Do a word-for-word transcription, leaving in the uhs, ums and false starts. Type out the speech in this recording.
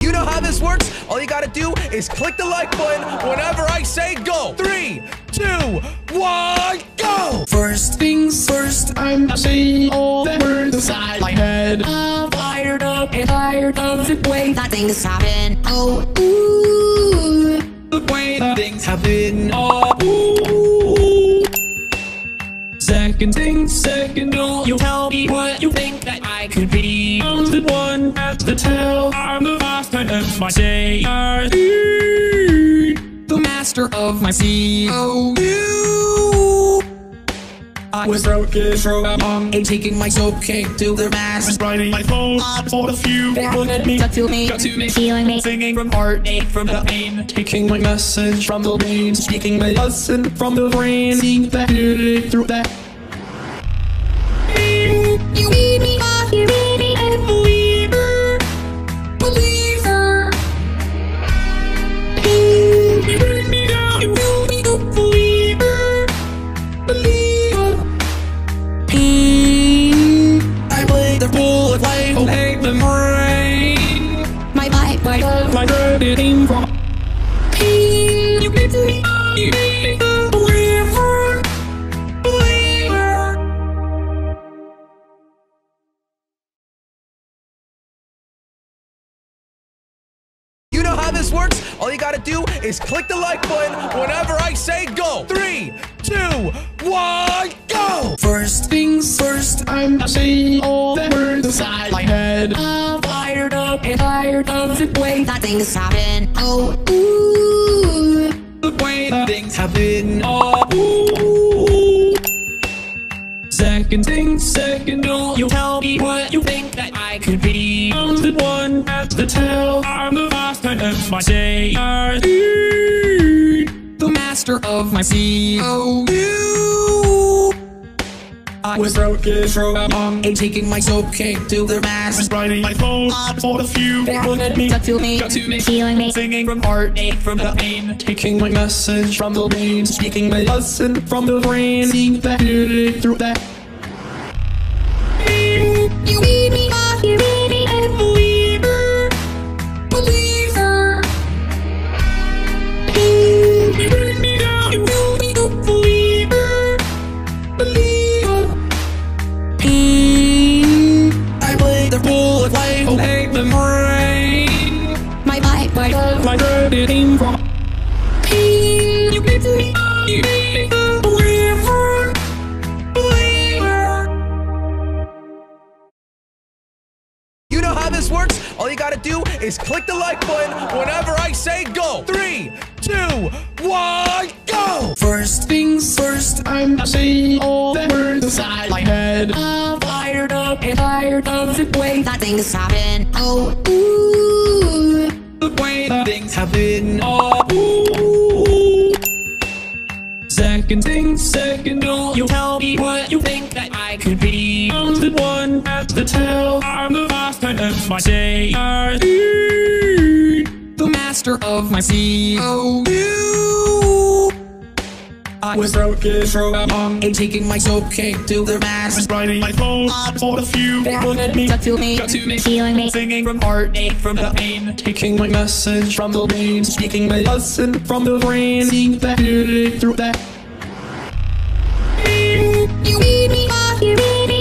You know how this works? All you gotta do is click the like button whenever I say go. Three, two, one, go! First things first, I'm not saying all the words inside my head. I'm fired up and tired of the way that things happen. Oh, ooh, the way that things happen. Oh, ooh. Second things second, don't you tell me what you think that I could be. I'm the one at the tell. I'm the master of my say. The master of my sea. Oh, you. I was broken from a mom and taking my soap cake to the mass. I was writing my phone on for the few. They look at me, got to me, got to me, feeling me, singing from heartache, from the pain, taking my message from the brain, speaking my lesson from the brain, seeing that through that. You made me up, you made me a believer, believer. You bring me down, you will be a believer, believer. I play the role of life, oh hey, the brain. My life, my love, my bird, it came from pain. You made me up, you made me a believer, believer. You know how this works? All you gotta do is click the like button whenever I say go. Three, two, one, go! First things first, I'm not saying all the words inside my head. I'm fired up and tired of the way that things happen. Oh, ooh, the way that things happen. Oh, ooh. Second things second, don't you tell me what you think that I could be. I'm the one at the tell. I'm the master of my say. The master of my sea. Oh, you. I was broken from a mom and taking my soap cake to the mass. I was writing my phone on for the few. They look at me, got to me, got to me, feeling me, singing from heartache, from the pain, taking my message from the brain, speaking my lesson from the brain, seeing that through that. You made me up, you made me a believer, believer. You bring me down, you will be a believer, believer. I play the role of life, oh hey, the brain. My life, my love, my bird, it came from pain. You made me up, you made me a believer, believer. You know how this works? All you gotta do is click the like button whenever I say go. Three, two, one, go! First things first, I'm not saying all the words inside my head. I'm fired up and tired of the way that things happen. Oh, ooh, the way that things happen. Oh, ooh. Second things second, don't you tell me what you think that I could be. I'm the one at the tell. I'm the master of my say. The master of my sea. Oh, you. I was broken from a mom and taking my soap cake to the mass. I was writing my phone on for the few. They look at me, got to me, got to me, feeling me, singing from heartache, from the pain, taking my message from the brain, speaking my lesson from the brain, seeing that through that. You made me up, you made me